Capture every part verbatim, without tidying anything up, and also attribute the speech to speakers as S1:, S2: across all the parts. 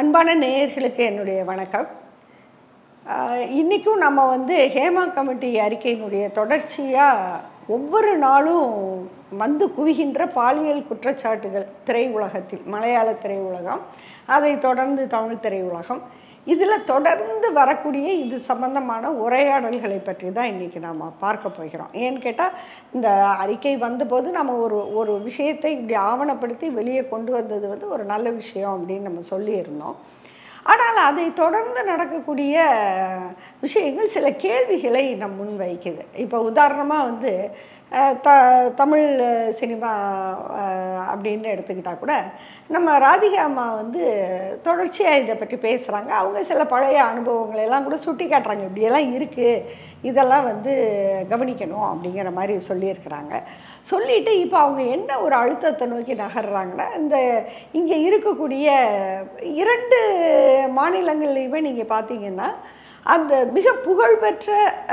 S1: அன்பான நேயர்களுக்கு என்னுடைய வணக்கம். இன்றைக்கும் நம்ம வந்து ஹேமா கமிட்டி அறிக்கையினுடைய தொடர்ச்சியாக ஒவ்வொரு நாளும் வந்து குவிகின்ற பாலியல் குற்றச்சாட்டுகள் திரையுலகத்தில், மலையாள திரையுலகம், அதை தொடர்ந்து தமிழ் திரையுலகம், இதில் தொடர்ந்து வரக்கூடிய இது சம்பந்தமான உரையாடல்களை பற்றி தான் இன்றைக்கி நாம் பார்க்க போகிறோம். ஏன்னு கேட்டால், இந்த அறிக்கை வந்தபோது நம்ம ஒரு ஒரு விஷயத்தை இப்படி ஆவணப்படுத்தி வெளியே கொண்டு வந்தது வந்து ஒரு நல்ல விஷயம் அப்படின்னு நம்ம சொல்லியிருந்தோம். ஆனால் அதை தொடர்ந்து நடக்கக்கூடிய விஷயங்கள் சில கேள்விகளை நம் முன் வைக்குது. இப்போ உதாரணமாக வந்து த தமிழ் சினிமா அப்படின்னு எடுத்துக்கிட்டால் கூட நம்ம ராதிகா அம்மா வந்து தொடர்ச்சியாக இதை பற்றி பேசுகிறாங்க. அவங்க சில பழைய அனுபவங்களெல்லாம் கூட சுட்டி காட்டுறாங்க, இப்படியெல்லாம் இருக்குது, இதெல்லாம் வந்து கவனிக்கணும் அப்படிங்கிற மாதிரி சொல்லியிருக்கிறாங்க. சொல்லிவிட்டு இப்போ அவங்க என்ன ஒரு அழுத்தத்தை நோக்கி நகர்றாங்கன்னா, இந்த இங்கே இருக்கக்கூடிய இரண்டு மாநிலங்கள்லையுமே நீங்கள் பார்த்தீங்கன்னா அந்த மிக புகழ்பெற்ற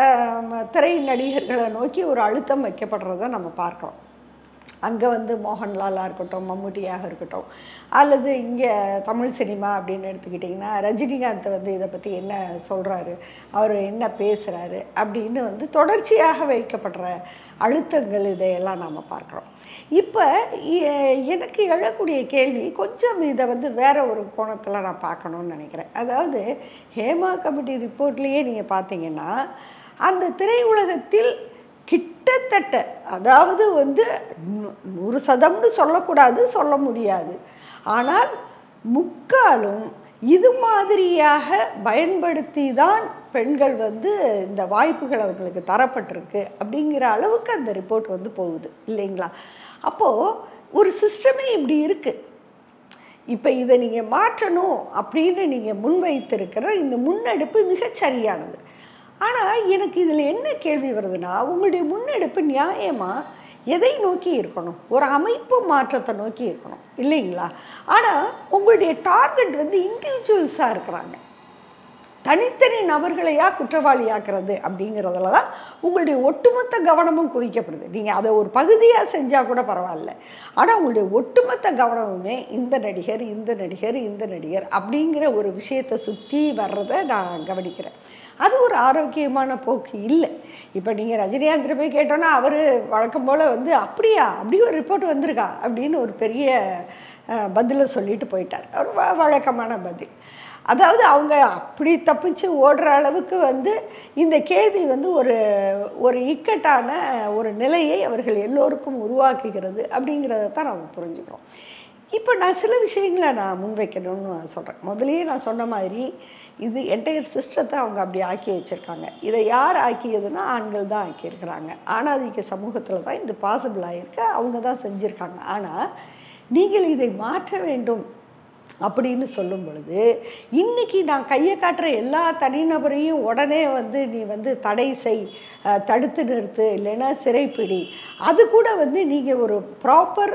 S1: திரை நடிகர்களை நோக்கி ஒரு அழுத்தம் வைக்கப்படுறதை நம்ம பார்க்குறோம். அங்கே வந்து மோகன்லாலாக இருக்கட்டும், மம்முட்டியாக இருக்கட்டும், அல்லது இங்கே தமிழ் சினிமா அப்படின்னு எடுத்துக்கிட்டிங்கன்னா ரஜினிகாந்த் வந்து இதை பற்றி என்ன சொல்கிறாரு, அவர் என்ன பேசுகிறாரு அப்படின்னு வந்து தொடர்ச்சியாக வைக்கப்படுற அழுத்தங்கள் இதையெல்லாம் நாம் பார்க்குறோம். இப்போ எனக்கு எழக்கூடிய கேள்வி, கொஞ்சம் இதை வந்து வேறு ஒரு கோணத்தில் நான் பார்க்கணுன்னு நினைக்கிறேன். அதாவது ஹேமா கமிட்டி ரிப்போர்ட்லேயே நீங்கள் பார்த்தீங்கன்னா அந்த திரையுலகத்தில் கிட்டத்தட்ட, அதாவது வந்து நூறு சதம்னு சொல்லக்கூடாது, சொல்ல முடியாது, ஆனால் முக்காலும் இது மாதிரியாக பயன்படுத்தி தான் பெண்கள் வந்து இந்த வாய்ப்புகள் அவர்களுக்கு தரப்பட்டிருக்கு அப்படிங்கிற அளவுக்கு அந்த ரிப்போர்ட் வந்து போகுது இல்லைங்களா? அப்போது ஒரு சிஸ்டமே இப்படி இருக்குது. இப்போ இதை நீங்கள் மாற்றணும் அப்படின்னு நீங்கள் முன்வைத்திருக்கிற இந்த முன்னெடுப்பு மிகச்சரியானது. ஆனால் எனக்கு இதில் என்ன கேள்வி வருதுன்னா, உங்களுடைய முன்னெடுப்பு நியாயமாக எதை நோக்கி இருக்கணும்? ஒரு அமைப்பு மாற்றத்தை நோக்கி இருக்கணும் இல்லைங்களா? ஆனால் உங்களுடைய டார்கெட் வந்து இண்டிவிஜுவல்ஸாக இருக்கிறாங்க. தனித்தனி நபர்களையா குற்றவாளியாக்குறது அப்படிங்கிறதுல தான் உங்களுடைய ஒட்டுமொத்த கவனமும் குவிக்கப்படுது. நீங்கள் அதை ஒரு பகுதியாக செஞ்சால் கூட பரவாயில்ல, ஆனால் உங்களுடைய ஒட்டுமொத்த கவனமுமே இந்த நடிகர் இந்த நடிகர் இந்த நடிகர் அப்படிங்கிற ஒரு விஷயத்தை சுற்றி வர்றதை நான் கவனிக்கிறேன். அது ஒரு ஆரோக்கியமான போக்கு இல்லை. இப்போ நீங்கள் ரஜினிகாந்த் போய் கேட்டோன்னா அவர் வழக்கம் போல் வந்து அப்படியா அப்படி ஒரு ரிப்போர்ட் வந்திருக்கா அப்படின்னு ஒரு பெரிய பதிலை சொல்லிட்டு போயிட்டார். அவர் வ வழக்கமான பதில். அதாவது அவங்க அப்படி தப்பிச்சு ஓடுற அளவுக்கு வந்து இந்த கேள்வி வந்து ஒரு ஒரு இக்கட்டான ஒரு நிலையை அவர்கள் எல்லோருக்கும் உருவாக்குகிறது அப்படிங்கிறத தான் நம்ம புரிஞ்சுக்கிறோம். இப்போ நான் சில விஷயங்களை நான் முன்வைக்கணும்னு சொல்கிறேன். முதலேயே நான் சொன்ன மாதிரி இது என்டையர் சிஸ்டத்தை அவங்க அப்படி ஆக்கி வச்சுருக்காங்க. இதை யார் ஆக்கியதுன்னா ஆண்கள் தான் ஆக்கியிருக்கிறாங்க. ஆணாதிக்க சமூகத்தில் தான் இது பாசிபிள் ஆகிருக்கு, அவங்க தான் செஞ்சுருக்காங்க. ஆனால் நீங்கள் இதை மாற்ற வேண்டும் அப்படின்னு சொல்லும் பொழுது, இன்றைக்கி நான் கையை காட்டுற எல்லா தனிநபரையும் உடனே வந்து நீ வந்து தடை செய், தடுத்து நிறுத்து, இல்லைன்னா சிறைப்பிடி, அது கூட வந்து நீங்கள் ஒரு ப்ராப்பர்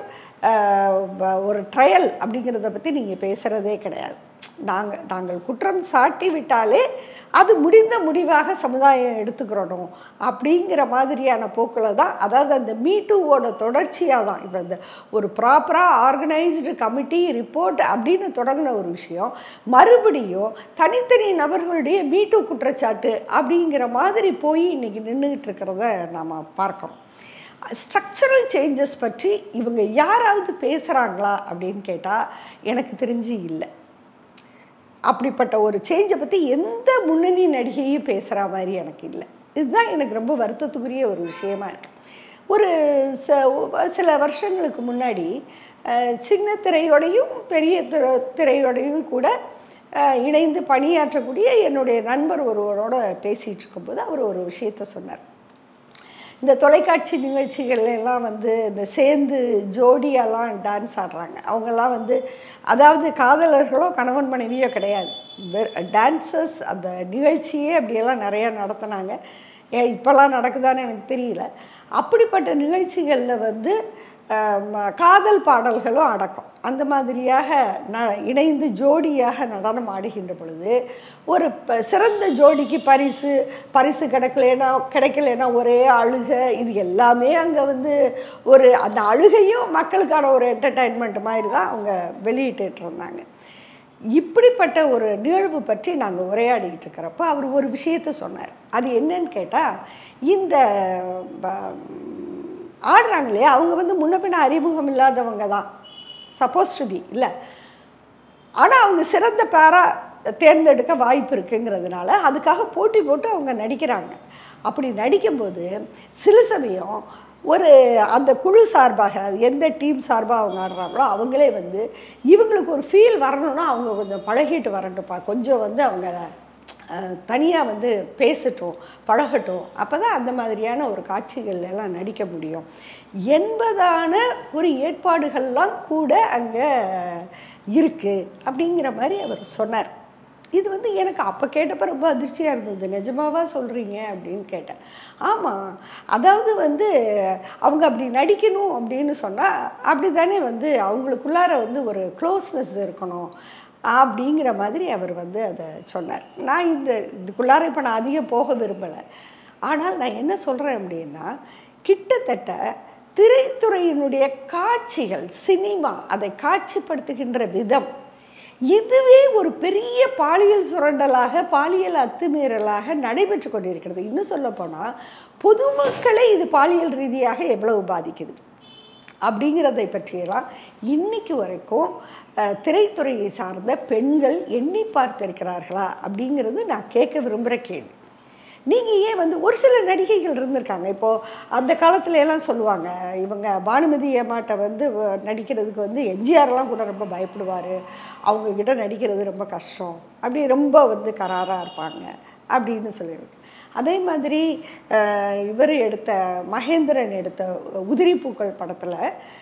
S1: ஒரு ட்ரையல் அப்படிங்கிறத பற்றி நீங்கள் பேசுகிறதே கிடையாது. நாங்கள் நாங்கள் குற்றம் சாட்டி விட்டாலே அது முடிந்த முடிவாக சமுதாயம் எடுத்துக்கிறணும் அப்படிங்கிற மாதிரியான போக்கில் தான், அதாவது அந்த மீட்டூவோட தொடர்ச்சியாக தான் இப்போ இந்த ஒரு ப்ராப்பராக ஆர்கனைஸ்டு கமிட்டி ரிப்போர்ட் அப்படின்னு தொடங்கின ஒரு விஷயம் மறுபடியும் தனித்தனி நபர்களுடைய மீட்டூ குற்றச்சாட்டு அப்படிங்கிற மாதிரி போய் இன்றைக்கி நின்றுக்கிட்டு இருக்கிறத நாம் பார்க்குறோம். ஸ்ட்ரக்சரல் சேஞ்சஸ் பற்றி இவங்க யாராவது பேசுகிறாங்களா அப்படின்னு கேட்டால் எனக்கு தெரிஞ்சு இல்லை. அப்படிப்பட்ட ஒரு சேஞ்சை பற்றி எந்த முன்னணி நடிகையும் பேசுகிற மாதிரி எனக்கு இல்லை. இதுதான் எனக்கு ரொம்ப வருத்தத்துக்குரிய ஒரு விஷயமா இருக்குது. ஒரு ச சில வருஷங்களுக்கு முன்னாடி சின்ன திரையோடையும் பெரிய திரை திரையோடையும் கூட இணைந்து பணியாற்றக்கூடிய என்னுடைய நண்பர் ஒருவரோட பேசிகிட்டு இருக்கும்போது அவர் ஒரு விஷயத்த சொன்னார். இந்த தொலைக்காட்சி நிகழ்ச்சிகள் எல்லாம் வந்து இந்த சேர்ந்து ஜோடியெல்லாம் டான்ஸ் ஆடுறாங்க. அவங்கெல்லாம் வந்து அதாவது காதலர்களோ கணவன் மனைவியோ கிடையாது, டான்ஸர்ஸ். அந்த நிகழ்ச்சியே அப்படியெல்லாம் நிறையா நடத்தினாங்க. இப்போல்லாம் நடக்குதான்னு எனக்கு தெரியல. அப்படிப்பட்ட நிகழ்ச்சிகளில் வந்து காதல் பாடல்களும் அடக்கம். அந்த மாதிரியாக ந இணைந்து ஜோடியாக நடனம் ஆடுகின்ற பொழுது ஒரு சிறந்த ஜோடிக்கு பரிசு பரிசு கிடைக்கலன்னா கிடைக்கலன்னா ஒரே அழுகை, இது எல்லாமே அங்கே வந்து ஒரு அந்த அழுகையும் மக்களுக்கான ஒரு என்டர்டெயின்மெண்ட் மாதிரி தான் அவங்க வெளியிட்டு இருந்தாங்க. இப்படிப்பட்ட ஒரு நிகழ்வு பற்றி நாங்கள் உரையாடிக்கிட்டு இருக்கிறப்ப அவர் ஒரு விஷயத்த சொன்னார். அது என்னன்னு கேட்டால், இந்த ஆடுறாங்க இல்லையா, அவங்க வந்து முன்ன பின்ன அறிமுகம் இல்லாதவங்க தான், சப்போஸ் டு பி இல்லை, ஆனால் அவங்க சிறந்த பேராக தேர்ந்தெடுக்க வாய்ப்பு இருக்குங்கிறதுனால அதுக்காக போட்டி போட்டு அவங்க நடிக்கிறாங்க. அப்படி நடிக்கும்போது சில சமயம் ஒரு அந்த குழு சார்பாக, எந்த டீம் சார்பாக அவங்க ஆடுறாங்களோ அவங்களே வந்து இவங்களுக்கு ஒரு ஃபீல் வரணும்னா அவங்க கொஞ்சம் பழகிட்டு வரட்டும்ப்பா, கொஞ்சம் வந்து அவங்க தனியாக வந்து பேசட்டும், பழகட்டும், அப்போ தான் அந்த மாதிரியான ஒரு காட்சிகள் எல்லாம் நடிக்க முடியும் என்பதான ஒரு ஏற்பாடுகள்லாம் கூட அங்கே இருக்குது அப்படிங்கிற மாதிரி அவர் சொன்னார். இது வந்து எனக்கு அப்போ கேட்டப்போ ரொம்ப அதிர்ச்சியாக இருந்தது. நிஜமாவா சொல்கிறீங்க அப்படின்னு கேட்டேன். ஆமாம், அதாவது வந்து அவங்க அப்படி நடிக்கணும் அப்படின்னு சொன்னால் அப்படி தானே வந்து அவங்களுக்குள்ளார வந்து ஒரு க்ளோஸ்னஸ் இருக்கணும் அப்படிங்கிற மாதிரி அவர் வந்து அதை சொன்னார். நான் இந்த இதுக்குள்ளார இப்போ நான் அதிகம் போக விரும்பலை. ஆனால் நான் என்ன சொல்கிறேன் அப்படின்னா, கிட்டத்தட்ட திரைத்துறையினுடைய காட்சிகள், சினிமா அதை காட்சிப்படுத்துகின்ற விதம், இதுவே ஒரு பெரிய பாலியல் சுரண்டலாக, பாலியல் அத்துமீறலாக நடைபெற்று கொண்டிருக்கிறது. இன்னும் சொல்லப்போனால் பொதுமக்களை இது பாலியல் ரீதியாக எவ்வளவு பாதிக்குது அப்படிங்கிறதை பற்றியெல்லாம் இன்னைக்கு வரைக்கும் திரைத்துறையை சார்ந்த பெண்கள் எண்ணி பார்த்திருக்கிறார்களா அப்படிங்கிறது நான் கேட்க விரும்புகிற கேள்வி. நீங்கள் ஏன் வந்து ஒரு சில நடிகைகள் இருந்திருக்காங்க, இப்போது அந்த காலத்துல எல்லாம் சொல்லுவாங்க, இவங்க பானுமதி அம்மாட்ட வந்து நடிக்கிறதுக்கு வந்து எம்ஜிஆர்லாம் கூட ரொம்ப பயப்படுவார், அவங்கக்கிட்ட நடிக்கிறது ரொம்ப கஷ்டம், அப்படி ரொம்ப வந்து கராராக இருப்பாங்க அப்படின்னு சொல்லியிருக்கு. அதே மாதிரி இவர் எடுத்த மகேந்திரன் எடுத்த உதிரிப்பூக்கள் படத்தில்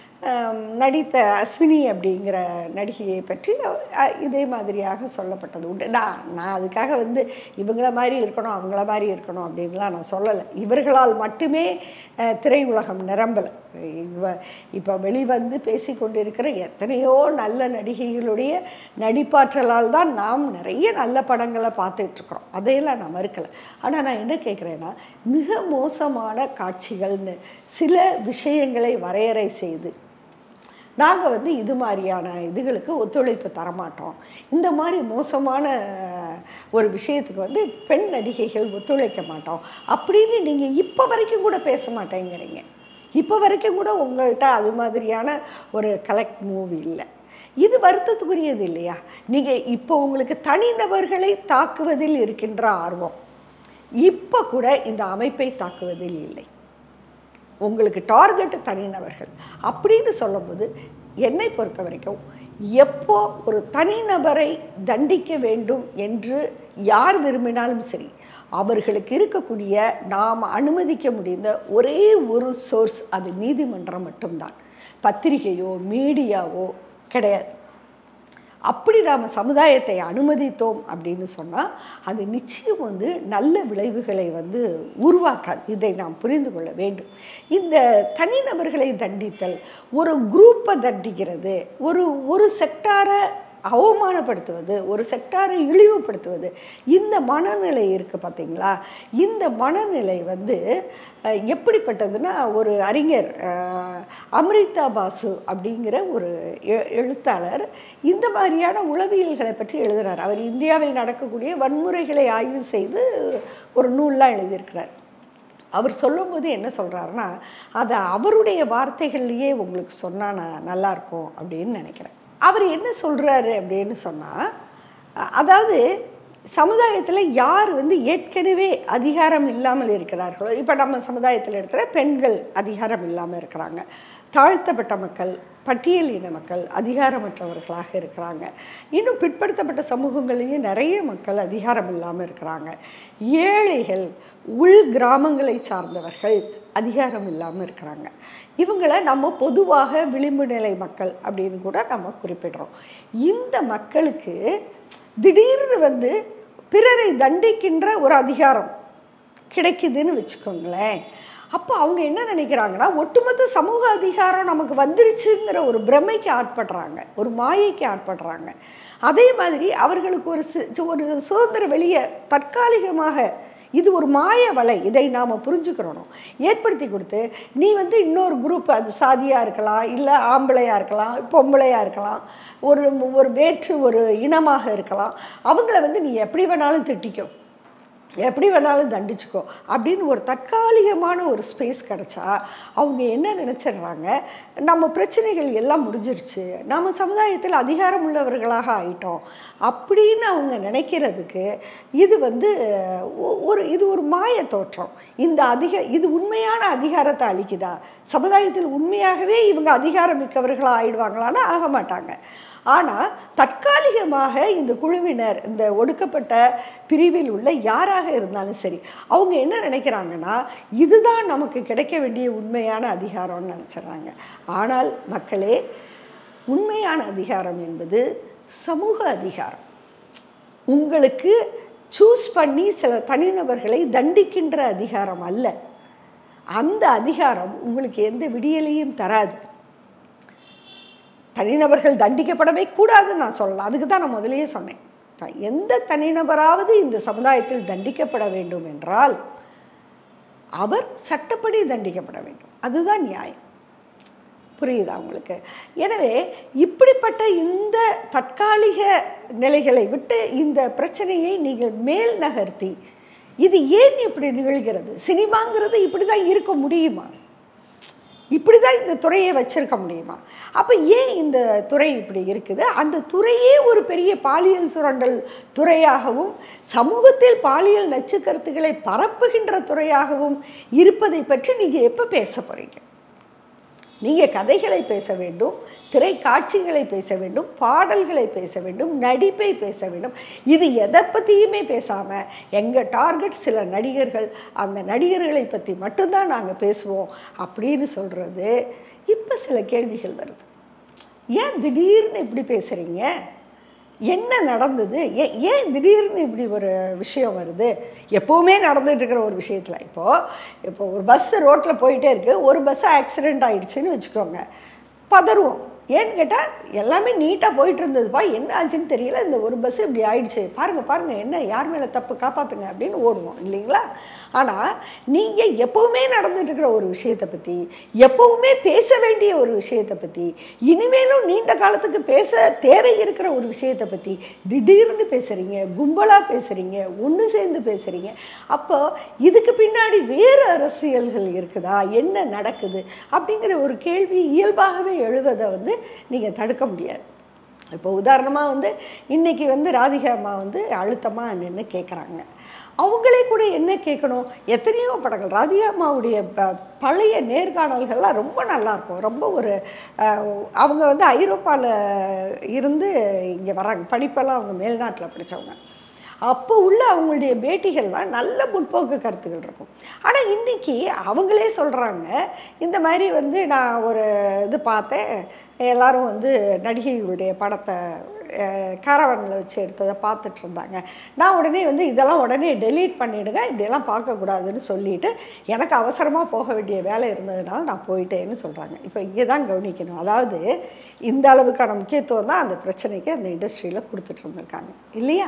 S1: நடித்த அஸ்வினி அப்படிங்கிற நடிகையை பற்றி இதே மாதிரியாக சொல்லப்பட்டது உண்டு. நான் நான் அதுக்காக வந்து இவங்கள மாதிரி இருக்கணும் அவங்கள மாதிரி இருக்கணும் அப்படின்லாம் நான் சொல்லலை. இவர்களால் மட்டுமே திரையுலகம் நிரம்பலை. இவ இப்போ வெளிவந்து பேசி கொண்டிருக்கிற எத்தனையோ நல்ல நடிகைகளுடைய நடிப்பாற்றலால் தான் நாம் நிறைய நல்ல படங்களை பார்த்துட்ருக்குறோம். அதையெல்லாம் நான் மறுக்கலை. ஆனால் நான் என்ன கேட்குறேன்னா, மிக மோசமான காட்சிகள்னு சில விஷயங்களை வரையறை செய்து நாங்கள் வந்து இது மாதிரியான இதுகளுக்கு ஒத்துழைப்பு தரமாட்டோம், இந்த மாதிரி மோசமான ஒரு விஷயத்துக்கு வந்து பெண் நடிகைகள் ஒத்துழைக்க மாட்டோம் அப்படின்னு நீங்கள் இப்போ வரைக்கும் கூட பேச மாட்டேங்கிறீங்க. இப்போ வரைக்கும் கூட உங்கள்கிட்ட அது மாதிரியான ஒரு கலெக்ட் மூவி இல்லை. இது வருத்தத்துக்குரியது இல்லையா? நீங்கள் இப்போ உங்களுக்கு தனிநபர்களை தாக்குவதில் இருக்கின்ற ஆர்வம் இப்போ கூட இந்த அமைப்பை தாக்குவதில் இல்லை. உங்களுக்கு டார்கெட்டு தனிநபர்கள் அப்படின்னு சொல்லும்போது என்னை பொறுத்த வரைக்கும் எப்போ ஒரு தனிநபரை தண்டிக்க வேண்டும் என்று யார் விரும்பினாலும் சரி, அவர்களுக்கு இருக்கக்கூடிய நாம் அனுமதிக்க முடிந்த ஒரே ஒரு சோர்ஸ் அது நீதிமன்றம் மட்டும்தான், பத்திரிகையோ மீடியாவோ கிடையாது. அப்படி நாம் சமுதாயத்தை அனுமதித்தோம் அப்படின்னு சொன்னால் அது நிச்சயம் வந்து நல்ல விளைவுகளை வந்து உருவாக்காது. இதை நாம் புரிந்து கொள்ள வேண்டும். இந்த தனிநபர்களை தண்டித்தல், ஒரு குரூப்பை தண்டிக்கிறது, ஒரு ஒரு செக்டாரை அவமானப்படுத்துவது, ஒரு செக்டாரை இழிவுபடுத்துவது, இந்த மனநிலை இருக்குது பார்த்தீங்களா? இந்த மனநிலை வந்து எப்படிப்பட்டதுன்னா, ஒரு அறிஞர் அம்ரிதா பாசு அப்படிங்கிற ஒரு எழுத்தாளர் இந்த மாதிரியான உளவியல்களை பற்றி எழுதுகிறார். அவர் இந்தியாவில் நடக்கக்கூடிய வன்முறைகளை ஆய்வு செய்து ஒரு நூல்லாம் எழுதியிருக்கிறார். அவர் சொல்லும்போது என்ன சொல்கிறாருன்னா, அதை அவருடைய வார்த்தைகள்லேயே உங்களுக்கு சொன்னால் நான் நல்லாயிருக்கும் அப்படின்னு நினைக்கிறேன். அவர் என்ன சொல்கிறாரு அப்படின்னு சொன்னால், அதாவது சமுதாயத்தில் யார் வந்து ஏற்கனவே அதிகாரம் இல்லாமல் இருக்கிறார்களோ, இப்போ நம்ம சமுதாயத்தில் இருக்கிற பெண்கள் அதிகாரம் இல்லாமல் இருக்கிறாங்க, தாழ்த்தப்பட்ட மக்கள், பட்டியலின மக்கள் அதிகாரமற்றவர்களாக இருக்கிறாங்க, இன்னும் பிற்படுத்தப்பட்ட சமூகங்களையும் நிறைய மக்கள் அதிகாரம் இல்லாமல் இருக்கிறாங்க, ஏழைகள், உள் கிராமங்களை சார்ந்தவர்கள் அதிகாரம் இல்லாமல் இருக்கிறாங்க. இவங்களை நம்ம பொதுவாக விளிம்பு நிலை மக்கள் அப்படின்னு கூட நம்ம குறிப்பிடுறோம். இந்த மக்களுக்கு திடீர்னு வந்து பிறரை தண்டிக்கின்ற ஒரு அதிகாரம் கிடைக்குதுன்னு வச்சுக்கோங்களேன். அப்போ அவங்க என்ன நினைக்கிறாங்கன்னா, ஒட்டுமொத்த சமூக அதிகாரம் நமக்கு வந்துருச்சுங்கிற ஒரு பிரமைக்கு ஆட்படுறாங்க, ஒரு மாயைக்கு ஆட்படுறாங்க. அதே மாதிரி அவர்களுக்கு ஒரு ஒரு சுதந்திர வெளியை தற்காலிகமாக இது ஒரு மாய வலை. இதை நாம் புரிஞ்சுக்கிறணும். ஏற்படுத்தி கொடுத்து நீ வந்து இன்னொரு குரூப், அது சாதியாக இருக்கலாம், இல்லை ஆம்பளையாக இருக்கலாம், பொம்பளையாக இருக்கலாம், ஒரு ஒரு வேற்று ஒரு இனமாக இருக்கலாம், அவங்கள வந்து நீ எப்படி வேணாலும் திட்டிக்கோ, எப்படி வேணாலும் தண்டிச்சுக்கோ அப்படின்னு ஒரு தற்காலிகமான ஒரு ஸ்பேஸ் கிடச்சா அவங்க என்ன நினச்சிடுறாங்க, நம்ம பிரச்சனைகள் எல்லாம் முடிஞ்சிருச்சு, நம்ம சமுதாயத்தில் அதிகாரம் உள்ளவர்களாக ஆயிட்டோம் அப்படின்னு அவங்க நினைக்கிறதுக்கு இது வந்து ஒரு இது ஒரு மாய தோற்றம். இந்த அதிக இது உண்மையான அதிகாரத்தை அளிக்குதா? சமுதாயத்தில் உண்மையாகவே இவங்க அதிகாரம் மிக்கவர்களாக ஆயிடுவாங்களான்னா ஆக மாட்டாங்க. ஆனால் தற்காலிகமாக இந்த குழுவினர், இந்த ஒடுக்கப்பட்ட பிரிவில் உள்ள யாராக இருந்தாலும் சரி, அவங்க என்ன நினைக்கிறாங்கன்னா இதுதான் நமக்கு கிடைக்க வேண்டிய உண்மையான அதிகாரம்னு நினச்சிட்றாங்க. ஆனால் மக்களே, உண்மையான அதிகாரம் என்பது சமூக அதிகாரம். உங்களுக்கு சூஸ் பண்ணி சில தனிநபர்களை தண்டிக்கின்ற அதிகாரம் அல்ல. அந்த அதிகாரம் உங்களுக்கு எந்த விடியலையும் தராது. தனிநபர்கள் தண்டிக்கப்படவே கூடாதுன்னு நான் சொல்லலாம். அதுக்கு தான் நான் முதலையே சொன்னேன். எந்த தனிநபராவது இந்த சமுதாயத்தில் தண்டிக்கப்பட வேண்டும் என்றால் அவர் சட்டப்படி தண்டிக்கப்பட வேண்டும். அதுதான் நியாயம். புரியுதா உங்களுக்கு? எனவே இப்படிப்பட்ட இந்த தற்காலிக நிலைகளை விட்டு இந்த பிரச்சனையை நீங்கள் மேல் நகர்த்தி, இது ஏன் இப்படி நிகழ்கிறது? சினிமாங்கிறது இப்படி தான் இருக்க முடியுமா? இப்படி தான் இந்த துறையை வச்சிருக்க முடியுமா? அப்போ ஏன் இந்த துறை இப்படி இருக்குது? அந்த துறையே ஒரு பெரிய பாலியல் சுரண்டல் துறையாகவும் சமூகத்தில் பாலியல் நச்சு கருத்துக்களை பரப்புகின்ற துறையாகவும் இருப்பதை பற்றி நீங்கள் எப்போ பேச போகிறீங்க? நீங்கள் கதைகளை பேச வேண்டும், திரைக்காட்சிகளை பேச வேண்டும், பாடல்களை பேச வேண்டும், நடிப்பை பேச வேண்டும். இது எதை பற்றியுமே பேசாமல் எங்கள் டார்கெட் சில நடிகர்கள், அந்த நடிகர்களை பற்றி மட்டும்தான் நாங்கள் பேசுவோம் அப்படின்னு சொல்கிறது. இப்போ சில கேள்விகள் வருது. ஏன் திடீர்னு இப்படி பேசுகிறீங்க? என்ன நடந்தது? ஏ ஏன் திடீர்னு இப்படி ஒரு விஷயம் வருது? எப்போவுமே நடந்துகிட்டு இருக்கிற ஒரு விஷயத்தில் இப்போது இப்போ ஒரு பஸ்ஸு ரோட்டில் போயிட்டே இருக்குது, ஒரு பஸ்ஸு ஆக்சிடெண்ட் ஆகிடுச்சின்னு வச்சுக்கோங்க, பதறுவோம். ஏன்னு கேட்டால் எல்லாமே நீட்டாக போயிட்டு இருந்ததுப்பா, என்ன ஆச்சுன்னு தெரியல, இந்த ஒரு பஸ்ஸு இப்படி ஆயிடுச்சு, பாருங்கள் பாருங்கள் என்ன, யார் மேலே தப்பு, காப்பாற்றுங்க அப்படின்னு ஓடுவோம் இல்லைங்களா? ஆனால் நீங்கள் எப்போவுமே நடந்துட்டு இருக்கிற ஒரு விஷயத்தை பற்றி, எப்போவுமே பேச வேண்டிய ஒரு விஷயத்தை பற்றி, இனிமேலும் நீண்ட காலத்துக்கு பேச தேவை இருக்கிற ஒரு விஷயத்தை பற்றி திடீர்னு பேசுகிறீங்க, கும்பலாக பேசுகிறீங்க, ஒன்று சேர்ந்து பேசுகிறீங்க. அப்போ இதுக்கு பின்னாடி வேறு அரசியல்கள் இருக்குதா? என்ன நடக்குது அப்படிங்கிற ஒரு கேள்வி இயல்பாகவே எழுவதை வந்து நீங்கள் தடுக்க முடியாது. இப்போ உதாரணமாக வந்து இன்றைக்கி வந்து ராதிகா அம்மா வந்து அழுத்தமாக நின்று கேட்குறாங்க. அவங்களே கூட என்ன கேட்கணும்? எத்தனையோ படங்கள் ராதிகா அம்மாவுடைய ப பழைய நேர்காணல்கள்லாம் ரொம்ப நல்லாயிருக்கும். ரொம்ப ஒரு அவங்க வந்து ஐரோப்பாவில் இருந்து இங்கே வராங்க, படிப்பெல்லாம் அவங்க மேல்நாட்டில் படித்தவங்க. அப்போ உள்ள அவங்களுடைய பேட்டிகள்லாம் நல்ல முற்போக்கு கருத்துக்கள் இருக்கும். ஆனால் இன்றைக்கி அவங்களே சொல்கிறாங்க, இந்த மாதிரி வந்து நான் ஒரு இது பார்த்தேன், எல்லோரும் வந்து நடிகைகளுடைய படத்தை காரவனில் வச்சு எடுத்ததை பார்த்துட்டு இருந்தாங்க, நான் உடனே வந்து இதெல்லாம் உடனே டெலீட் பண்ணிவிடுங்க, இப்படியெல்லாம் பார்க்கக்கூடாதுன்னு சொல்லிவிட்டு எனக்கு அவசரமாக போக வேண்டிய வேலை இருந்ததுனால நான் போயிட்டேன்னு சொல்கிறாங்க. இப்போ இங்கே தான் கவனிக்கணும். அதாவது இந்த அளவுக்கான முக்கியத்துவம் தான் அந்த பிரச்சனைக்கு அந்த இண்டஸ்ட்ரியில் கொடுத்துட்டு இருந்திருக்காங்க இல்லையா?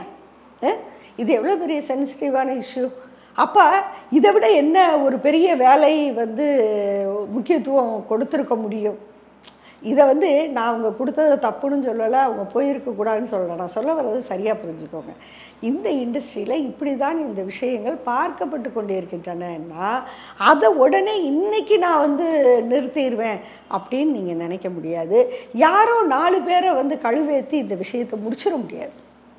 S1: இது எவ்வளோ பெரிய சென்சிட்டிவான இஷ்யூ. அப்போ இதை விட என்ன ஒரு பெரிய வேலை வந்து முக்கியத்துவம் கொடுத்துருக்க முடியும்? இதை வந்து நான் அவங்க கொடுத்ததை தப்புன்னு சொல்லலை, அவங்க போயிருக்கக்கூடாதுன்னு சொல்லலை. நான் சொல்ல வர்றது சரியாக புரிஞ்சுக்கோங்க. இந்த இண்டஸ்ட்ரியில் இப்படி தான் இந்த விஷயங்கள் பார்க்கப்பட்டு கொண்டே இருக்கின்றனன்னா அதை உடனே இன்றைக்கி நான் வந்து நிறுத்திடுவேன் அப்படின்னு நீங்கள் நினைக்க முடியாது. யாரோ நாலு பேரை வந்து கழுவேற்றி இந்த விஷயத்தை முடிச்சிட முடியாது.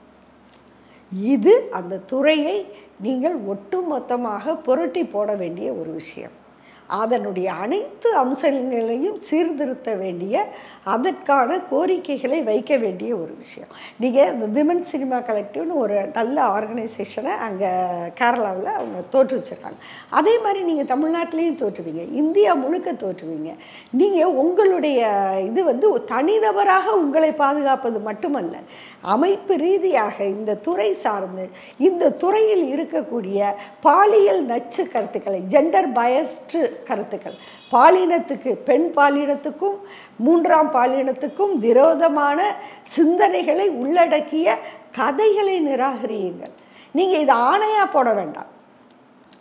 S1: இது அந்த துறையை நீங்கள் ஒட்டுமொத்தமாக புரட்டி போட வேண்டிய ஒரு விஷயம். அதனுடைய அனைத்து அம்சங்களையும் சீர்திருத்த வேண்டிய, அதற்கான கோரிக்கைகளை வைக்க வேண்டிய ஒரு விஷயம். நீங்கள் விமன் சினிமா கலெக்டிவ்னு ஒரு நல்ல ஆர்கனைசேஷனை அங்கே கேரளாவில் அவங்க தோற்று வச்சுருக்காங்க. அதே மாதிரி நீங்கள் தமிழ்நாட்டிலையும் தோற்றுவீங்க, இந்தியா முழுக்க தோற்றுவீங்க. நீங்கள் உங்களுடைய இது வந்து தனிநபராக உங்களை பாதுகாப்பது மட்டுமல்ல, அமைப்பு ரீதியாக இந்த துறை சார்ந்து இந்த துறையில் இருக்கக்கூடிய பாலியல் நச்சு கருத்துக்களை, ஜெண்டர் பயஸ்டு கருத்துக்கள், பாலினத்துக்கு, பெண் பாலினத்துக்கும் மூன்றாம் பாலினத்துக்கும் விரோதமான சிந்தனைகளை உள்ளடக்கிய கதைகளை நிராகரியுங்கள். நீங்கள் இதை ஆணையாக போட வேண்டாம்.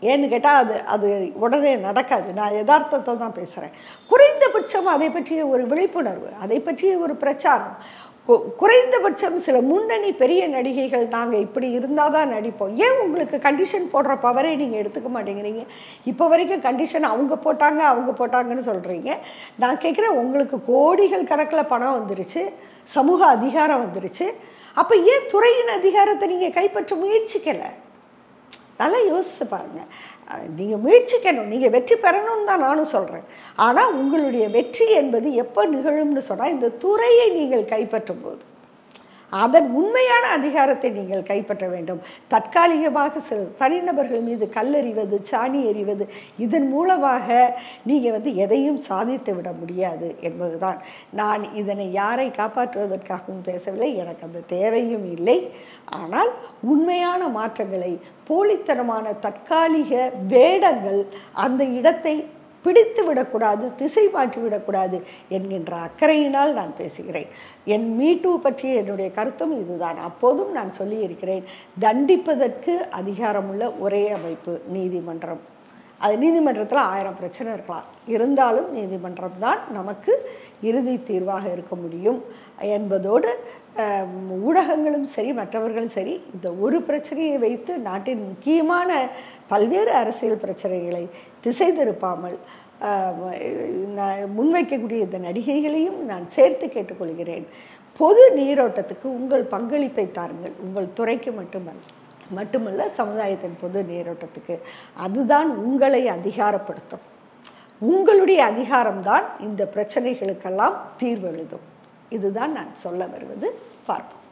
S1: ஏன்னு கேட்டால் அது அது உடனே நடக்காது. நான் யதார்த்தத்தை தான் பேசுகிறேன். குறைந்தபட்சம் அதை பற்றிய ஒரு விழிப்புணர்வு, அதை பற்றிய ஒரு பிரச்சாரம், கு குறைந்தபட்சம் சில முன்னணி பெரிய நடிகைகள் நாங்கள் இப்படி இருந்தால் தான் நடிப்போம். ஏன் உங்களுக்கு கண்டிஷன் போடுற பவரே நீங்கள் எடுத்துக்க மாட்டேங்கிறீங்க? இப்போ வரைக்கும் கண்டிஷன் அவங்க போட்டாங்க அவங்க போட்டாங்கன்னு சொல்கிறீங்க. நான் கேட்குறேன், உங்களுக்கு கோடிகள் கணக்கில் பணம் வந்துருச்சு, சமூக அதிகாரம் வந்துருச்சு, அப்போ ஏன் துறையின் அதிகாரத்தை நீங்கள் கைப்பற்ற முயற்சிக்கலை? நல்லா யோசிச்சு பாருங்கள். நீங்கள் முயற்சிக்கணும், நீங்கள் வெற்றி பெறணும்னு தான் நானும் சொல்கிறேன். ஆனால் உங்களுடைய வெற்றி என்பது எப்போ நிகழும்னு சொன்னால், இந்த துறையை நீங்கள் கைப்பற்றும் போது, அதன் உண்மையான அதிகாரத்தை நீங்கள் கைப்பற்ற வேண்டும். தற்காலிகமாக சில தனிநபர்கள் மீது கல்லெறிவது, சாணி எறிவது, இதன் மூலமாக நீங்கள் வந்து எதையும் சாதித்து விட முடியாது என்பதுதான். நான் இதனை யாரை காப்பாற்றுவதற்காகவும் பேசவில்லை, எனக்கு அந்த தேவையும் இல்லை. ஆனால் உண்மையான மாற்றங்களை, போலித்தனமான தற்காலிக வேடங்கள் அந்த இடத்தை பிடித்து விடக்கூடாது, திசை மாற்றி விடக்கூடாது என்கின்ற அக்கறையினால் நான் பேசுகிறேன். என் மீட்டூ பற்றிய என்னுடைய கருத்தும் இதுதான். அப்போதும் நான் சொல்லியிருக்கிறேன், தண்டிப்பதற்கு அதிகாரமுள்ள ஒரே அமைப்பு நீதிமன்றம். அது நீதிமன்றத்தில் ஆயிரம் பிரச்சனை இருக்கலாம், இருந்தாலும் நீதிமன்றம் தான் நமக்கு இறுதி தீர்வாக இருக்க முடியும் என்பதோடு ஊடகங்களும் சரி மற்றவர்களும் சரி இந்த ஒரு பிரச்சனையை வைத்து நாட்டின் முக்கியமான பல்வேறு அரசியல் பிரச்சனைகளை திசை திருப்பாமல் முன்வைக்கக்கூடிய இந்த நடிகைகளையும் நான் சேர்த்து கேட்டுக்கொள்கிறேன். பொது நீரோட்டத்துக்கு உங்கள் பங்களிப்பை தாருங்கள், உங்கள் துறைக்கு மட்டுமல்ல மட்டுமல்ல சமுதாயத்தின் பொது நீரோட்டத்துக்கு. அதுதான் உங்களை அதிகாரப்படுத்தும். உங்களுடைய அதிகாரம்தான் இந்த பிரச்சனைகளுக்கெல்லாம் தீர்வு எழுதும். இதுதான் நான் சொல்ல வருவது. பார்ப்போம்.